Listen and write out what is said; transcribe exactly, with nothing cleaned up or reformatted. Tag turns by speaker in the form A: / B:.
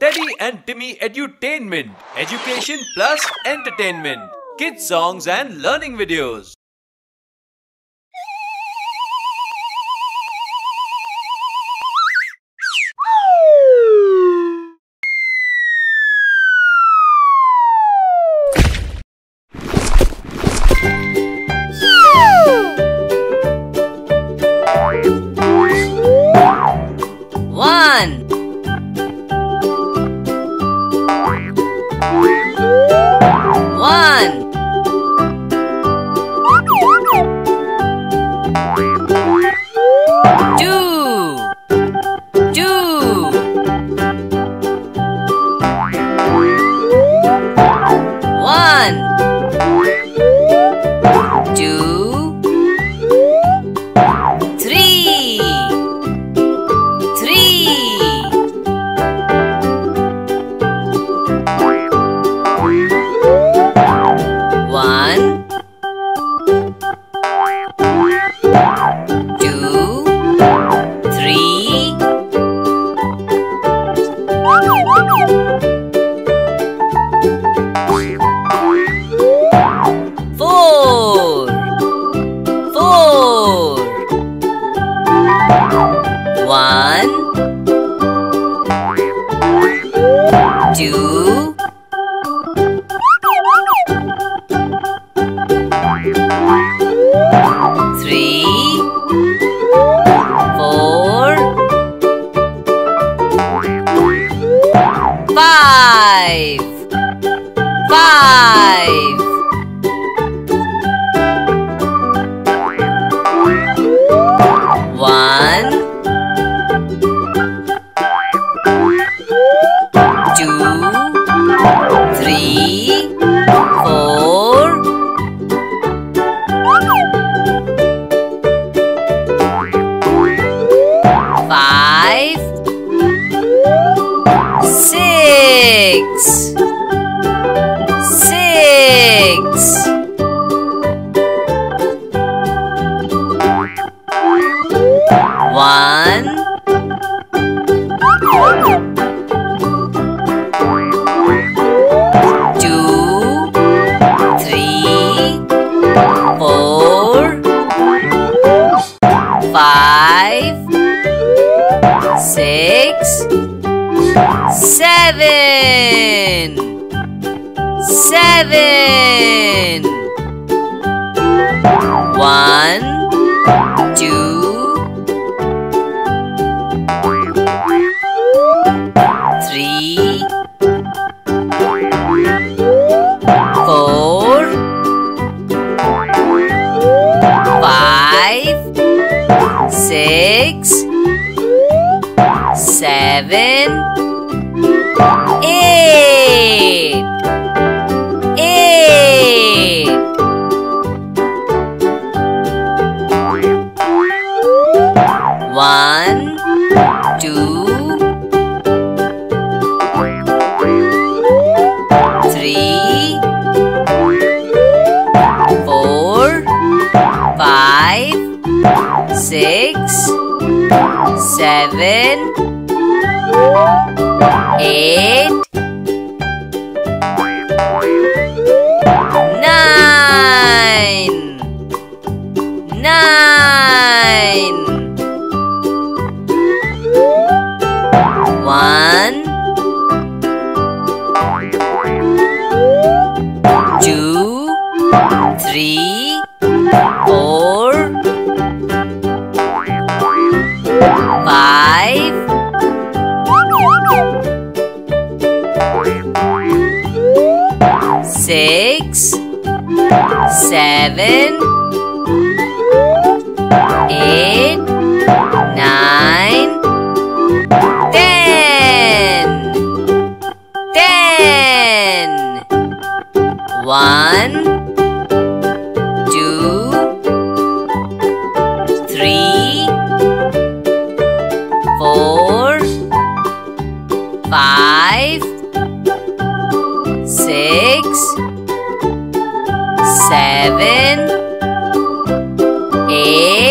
A: Teddy and Timmy Edutainment, education plus entertainment, kids songs and learning videos.
B: One. One. Two. Two. One. Two. Three. Three. One, two, three, four, four. One, two, three, four, five, five. One, two, three, four, five, six, six. One, two, three, four, five, six, seven, seven. One, two, three, four, five, six, seven, eight, eight. One, two, three, four, five, six, seven, eight, nine, nine. One, two, three, four, five, six, seven, eight, nine, ten, ten. One, two, three, four, five, six, seven, eight,